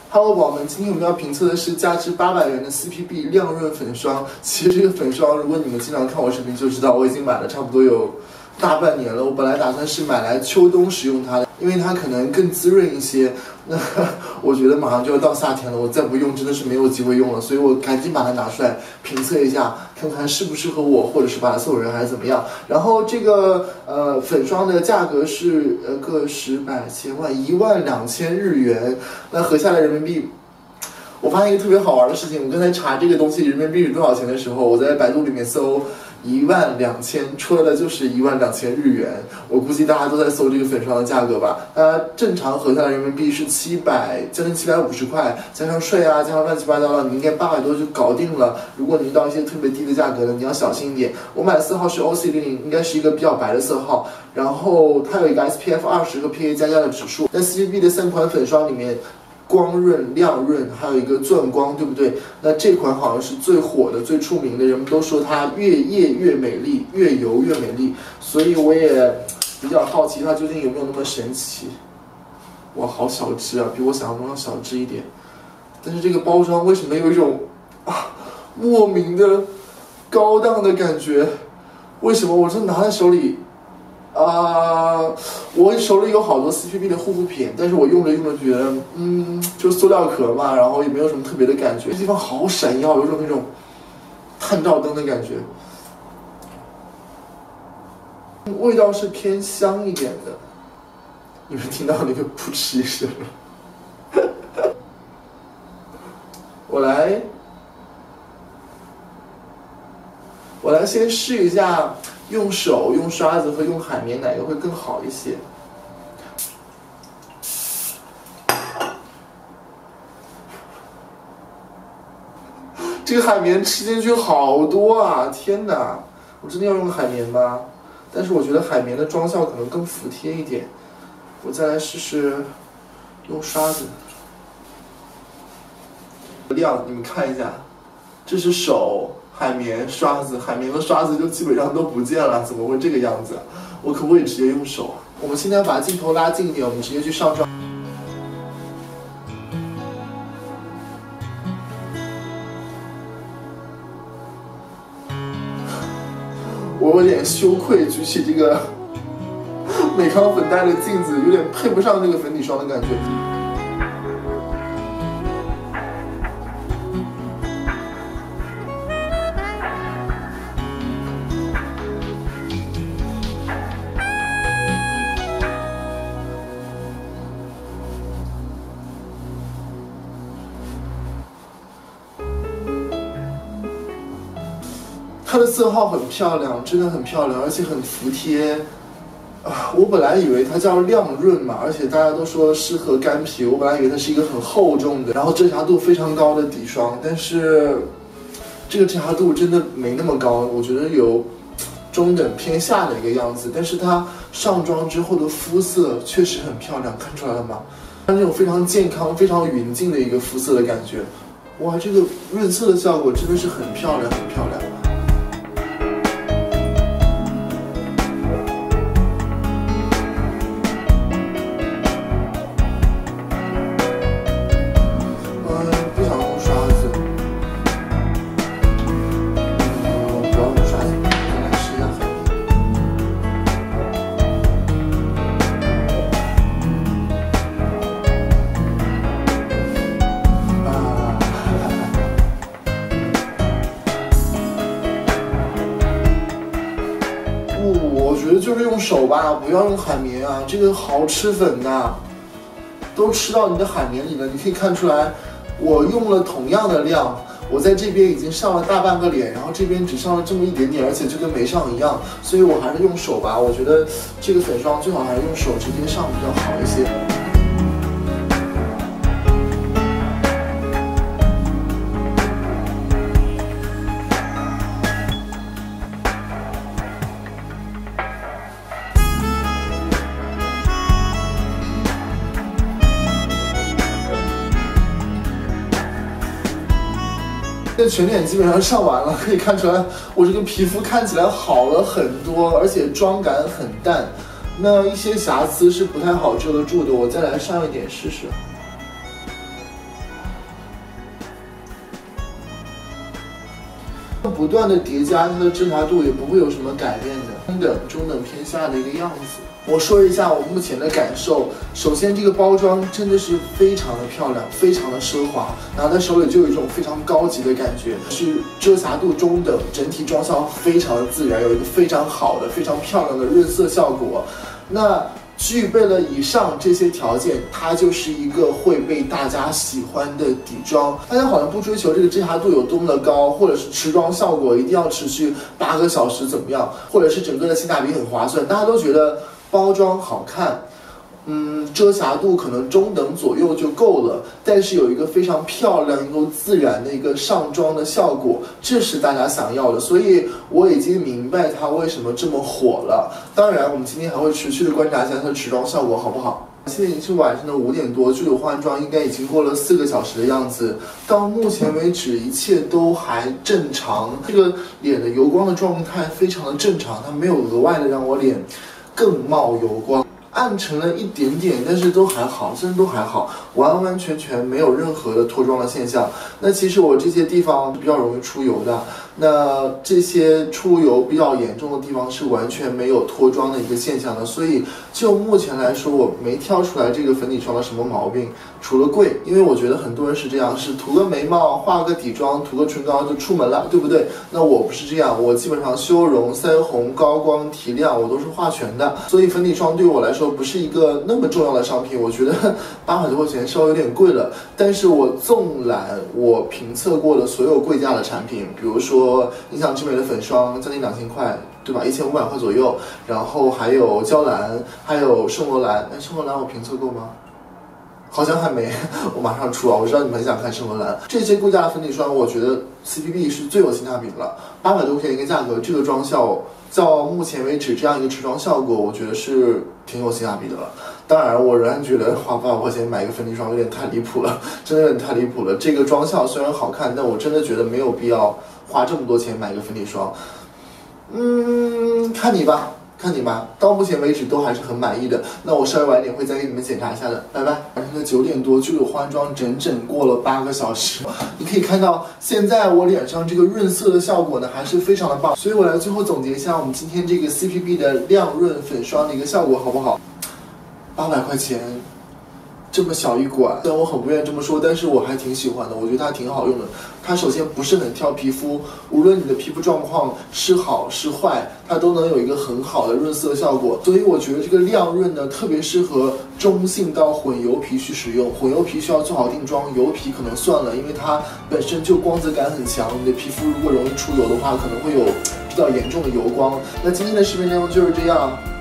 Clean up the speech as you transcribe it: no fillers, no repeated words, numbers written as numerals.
Hello， 宝宝们，今天我们要评测的是价值800元的 CPB 亮润粉霜。其实这个粉霜，如果你们经常看我视频就知道，我已经买了差不多有大半年了。我本来打算是买来秋冬使用它的，因为它可能更滋润一些。那我觉得马上就要到夏天了，我再不用真的是没有机会用了，所以我赶紧把它拿出来评测一下，看看适不适合我，或者是把它送人还是怎么样。然后这个粉霜的价格是个十百千万12000日元，那合下来人民币。我发现一个特别好玩的事情，我刚才查这个东西人民币是多少钱的时候，我在百度里面搜12000，出来的就是12000日元。我估计大家都在搜这个粉霜的价格吧。正常合下来人民币是将近750块，加上税啊，加上乱七八糟的，你应该800多就搞定了。如果你遇到一些特别低的价格呢，你要小心一点。我买的色号是 OC00，应该是一个比较白的色号，然后它有一个 SPF 20和 PA++ 的指数。在 CPB 的3款粉霜里面，光润、亮润，还有一个钻光，对不对？那这款好像是最火的、最出名的，人们都说它越液越美丽，越油越美丽，所以我也比较好奇它究竟有没有那么神奇。哇，好小只啊，比我想象中要小只一点。但是这个包装为什么有一种莫名的高档的感觉？为什么？我这拿在手里。我手里有好多 CPB 的护肤品，但是我用着觉得，就塑料壳嘛，然后也没有什么特别的感觉。这地方好闪耀，有种那种探照灯的感觉。味道是偏香一点的，你们听到那个噗嗤一声？我来先试一下。用手、用刷子和用海绵哪个会更好一些？这个海绵吃进去好多啊！天哪，我真的要用海绵吗？但是我觉得海绵的妆效可能更服帖一点。我再来试试用刷子。量你们看一下，这是手。海绵、刷子，海绵和刷子就基本上都不见了，怎么会这个样子？我可不可以直接用手？我们现在把镜头拉近一点，我们直接去上妆。我有点羞愧，举起这个美康粉黛的镜子，有点配不上这个粉底霜的感觉。它的色号很漂亮，真的很漂亮，而且很服帖。我本来以为它叫亮润嘛，而且大家都说适合干皮，我本来以为它是一个很厚重的，然后遮瑕度非常高的底霜，但是这个遮瑕度真的没那么高，我觉得有中等偏下的一个样子。但是它上妆之后的肤色确实很漂亮，看出来了吗？它那种非常健康、非常匀净的一个肤色的感觉。哇，这个润色的效果真的是很漂亮，很漂亮。我觉得就是用手吧，不要用海绵啊，这个好吃粉的，都吃到你的海绵里了。你可以看出来，我用了同样的量，我在这边已经上了大半个脸，然后这边只上了这么一点点，而且就跟没上一样。所以我还是用手吧，我觉得这个粉霜最好还是用手直接上比较好一些。这全脸基本上上完了，可以看出来我这个皮肤看起来好了很多，而且妆感很淡。那一些瑕疵是不太好遮得住的，我再来上一点试试。 不断的叠加，它的遮瑕度也不会有什么改变的，中等偏下的一个样子。我说一下我目前的感受，首先这个包装真的是非常的漂亮，非常的奢华，拿在手里就有一种非常高级的感觉，是遮瑕度中等，整体妆效非常的自然，有一个非常好的、非常漂亮的润色效果。那具备了以上这些条件，它就是一个会被大家喜欢的底妆。大家好像不追求这个遮瑕度有多么的高，或者是持妆效果一定要持续8个小时怎么样，或者是整个的性价比很划算，大家都觉得包装好看，遮瑕度可能中等左右就够了，但是有一个非常漂亮又自然的一个上妆的效果，这是大家想要的，所以我已经明白它为什么这么火了。当然，我们今天还会持续的观察一下它的持妆效果好不好。现在已经是晚上的5点多，距离我化完妆应该已经过了4个小时的样子。到目前为止，一切都还正常，这个脸的油光的状态非常的正常，它没有额外的让我脸更冒油光。暗沉了一点点，但是都还好，真的都还好，完完全全没有任何的脱妆的现象。那其实我这些地方比较容易出油的，那这些出油比较严重的地方是完全没有脱妆的一个现象的，所以就目前来说，我没挑出来这个粉底霜的什么毛病，除了贵，因为我觉得很多人是这样，是涂个眉毛、画个底妆、涂个唇膏就出门了，对不对？那我不是这样，我基本上修容、腮红、高光、提亮我都是画全的，所以粉底霜对我来说不是一个那么重要的商品，我觉得800多块钱稍微有点贵了。但是我纵览我评测过的所有贵价的产品，比如说印象之美的粉霜，将近2000块，对吧？1500块左右，然后还有娇兰，还有圣罗兰。圣罗兰我评测过吗？好像还没，我马上出啊！我知道你们很想看圣罗兰。这些贵价的粉底霜，我觉得 CPB 是最有性价比的了。800多块钱一个价格，这个妆效到目前为止这样一个持妆效果，我觉得是挺有性价比的了。当然，我仍然觉得花800块钱买一个粉底霜有点太离谱了，真的有点太离谱了。这个妆效虽然好看，但我真的觉得没有必要花这么多钱买一个粉底霜。看你吧。看你吧，到目前为止都还是很满意的。那我稍微晚一点会再给你们检查一下的，拜拜。晚上的9点多，距离我化完妆整整过了8个小时。你可以看到，现在我脸上这个润色的效果呢，还是非常的棒。所以我来最后总结一下我们今天这个 CPB 的亮润粉霜的一个效果，好不好？800块钱。这么小一管，虽然我很不愿意这么说，但是我还挺喜欢的，我觉得它挺好用的。它首先不是很挑皮肤，无论你的皮肤状况是好是坏，它都能有一个很好的润色效果。所以我觉得这个亮润呢，特别适合中性到混油皮去使用。混油皮需要做好定妆，油皮可能算了，因为它本身就光泽感很强，你的皮肤如果容易出油的话，可能会有比较严重的油光。那今天的视频内容就是这样。